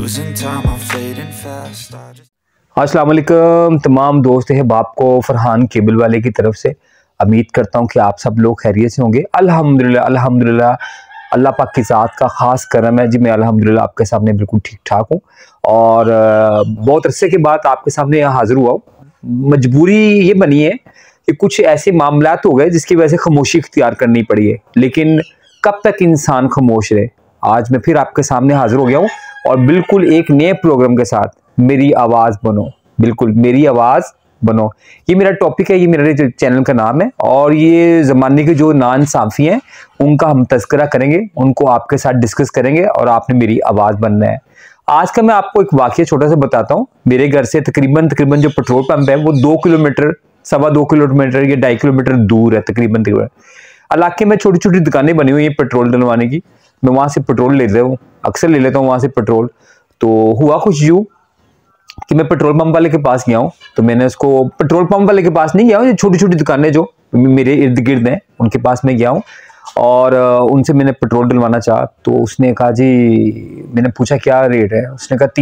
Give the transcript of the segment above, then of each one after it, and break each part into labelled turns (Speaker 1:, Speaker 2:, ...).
Speaker 1: losing time, I'm fading fast.
Speaker 2: अस्सलाम वालेकुम तमाम दोस्त है बाप को फरहान केबल वाले की तरफ से उम्मीद करता हूँ कि आप सब लोग खैरियत से होंगे। अल्हम्दुलिल्लाह अल्हम्दुलिल्लाह अल्लाह पाक की ज़ात का ख़ास करम है जी। मैं अल्हम्दुलिल्लाह आपके सामने बिल्कुल ठीक ठाक हूँ और बहुत अरसे के बाद आपके सामने यहाँ हाज़िर हुआ हूँ। मजबूरी ये बनी है कि कुछ ऐसे मामलात हो गए जिसकी वजह से खामोशी इख्तियार करनी पड़ी है, लेकिन कब तक इंसान खामोश रहे। आज मैं फिर आपके सामने हाज़िर हो गया हूँ और बिल्कुल एक नए प्रोग्राम के साथ। मेरी आवाज़ बनो, बिल्कुल मेरी आवाज़ बनो, ये मेरा टॉपिक है, ये मेरे चैनल का नाम है और ये ज़माने के जो नाइंसाफ़ी हैं उनका हम तज़किरा करेंगे, उनको आपके साथ डिस्कस करेंगे और आपने मेरी आवाज़ बनना है। आज का मैं आपको एक वाक़या छोटा सा बताता हूँ। मेरे घर से तकरीबन जो पेट्रोल पंप है वो 2 किलोमीटर, 2.25 किलोमीटर या 2.5 किलोमीटर दूर है तकरीबन। इलाके में छोटी छोटी दुकानें बनी हुई हैं पेट्रोल डलवाने की। मैं वहाँ से पेट्रोल लेता हूँ, अक्सर ले लेता हूँ वहाँ से पेट्रोल। तो हुआ कुछ यूँ कि मैं पेट्रोल पंप वाले के पास गया हूँ, तो मैंने उसको पेट्रोल पंप वाले के पास नहीं गया हूँ, ये छोटी छोटी दुकानें जो मेरे इर्द गिर्द हैं उनके पास मैं गया हूँ और उनसे मैंने पेट्रोल डलवाना चाहा। तो उसने कहा जी, मैंने पूछा क्या रेट है, उसने कहा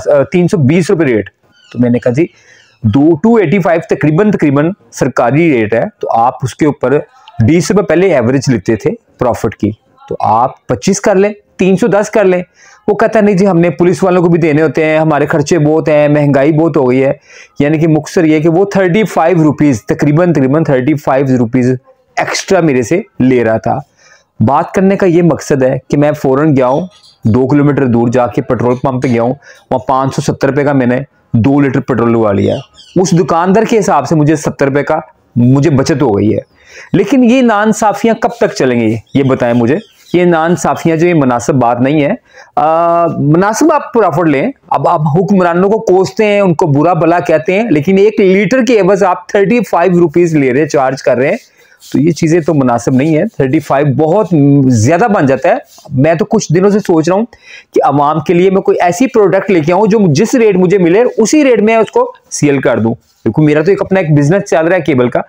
Speaker 2: 320 रुपये रेट। तो मैंने कहा जी 285 तकरीबन सरकारी रेट है, तो आप उसके ऊपर 20 रुपये पहले एवरेज लेते थे प्रॉफिट की, तो आप 25 कर लें, 310 कर लें। वो कहता नहीं जी हमने पुलिस वालों को भी देने होते हैं, हमारे खर्चे बहुत हैं, महंगाई बहुत हो गई है। यानी कि मुख्तसर ये कि वो 35 रुपीज़ तकरीबन 35 रुपीज़ एक्स्ट्रा मेरे से ले रहा था। बात करने का ये मकसद है कि मैं फ़ौरन गया हूँ, 2 किलोमीटर दूर जाके पेट्रोल पंप पे गया हूँ, वहाँ 570 रुपये का मैंने 2 लीटर पेट्रोल लगा लिया। उस दुकानदार के हिसाब से मुझे 70 रुपये का मुझे बचत हो गई है। लेकिन ये नाइंसाफ़ियाँ कब तक चलेंगी ये बताएं मुझे। ये नाइंसाफ़ियाँ जो ये मुनासिब बात नहीं है। मुनासिब आप प्रॉफिट लें, अब आप हुक्मरानों को कोसते हैं, उनको बुरा भला कहते हैं, लेकिन 1 लीटर के एवज आप 35 रुपीज़ ले रहे हैं, चार्ज कर रहे हैं, तो ये चीज़ें तो मुनासिब नहीं है। 35 बहुत ज़्यादा बन जाता है। मैं तो कुछ दिनों से सोच रहा हूँ कि आवाम के लिए मैं कोई ऐसी प्रोडक्ट लेके आऊँ जो जिस रेट मुझे मिले उसी रेट में उसको सेल कर दूँ, क्योंकि मेरा तो एक अपना एक बिजनेस चल रहा है केबल का।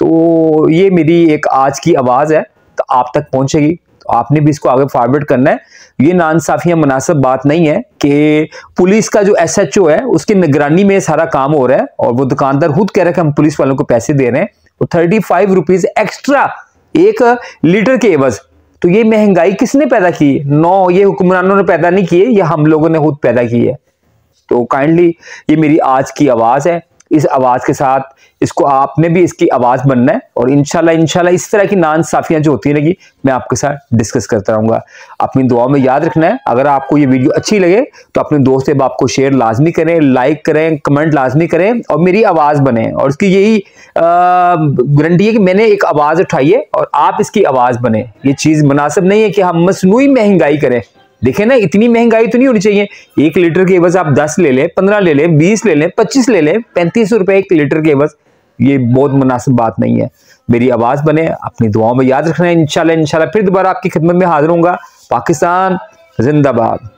Speaker 2: तो ये मेरी एक आज की आवाज़ है, तो आप तक पहुँचेगी, तो आपने भी इसको आगे फॉरवर्ड करना है। ये नाइंसाफ़ियाँ मुनासिब बात नहीं है कि पुलिस का जो SHO है उसकी निगरानी में सारा काम हो रहा है और वो दुकानदार खुद कह रहा है कि हम पुलिस वालों को पैसे दे रहे हैं, वो 35 रुपीज़ एक्स्ट्रा 1 लीटर के एवज। तो ये महंगाई किसने पैदा की? नो, ये हुक्मरानों ने पैदा नहीं की है, ये हम लोगों ने खुद पैदा की है। तो काइंडली ये मेरी आज की आवाज़ है, इस आवाज़ के साथ इसको आपने भी इसकी आवाज़ बनना है और इंशाल्लाह इस तरह की नाइंसाफ़ियाँ जो होती रहेगी मैं आपके साथ डिस्कस करता रहूँगा। अपनी दुआ में याद रखना है। अगर आपको ये वीडियो अच्छी लगे तो अपने दोस्त से आपको शेयर लाजमी करें, लाइक करें, कमेंट लाजमी करें और मेरी आवाज़ बने। और इसकी यही गारंटी है कि मैंने एक आवाज़ उठाई है और आप इसकी आवाज़ बने। ये चीज़ मुनासिब नहीं है कि हम मसनूई महंगाई करें। देखें ना, इतनी महंगाई तो नहीं होनी चाहिए। 1 लीटर के एवज आप 10 ले लें, 15 ले लें, 20 ले लें, 25 ले लें, 35 रुपये 1 लीटर के एवज, ये बहुत मुनासिब बात नहीं है। मेरी आवाज़ बने, अपनी दुआओं में याद रखना है। इंशाल्लाह फिर दोबारा आपकी खिदमत में हाजिर होऊंगा। पाकिस्तान जिंदाबाद।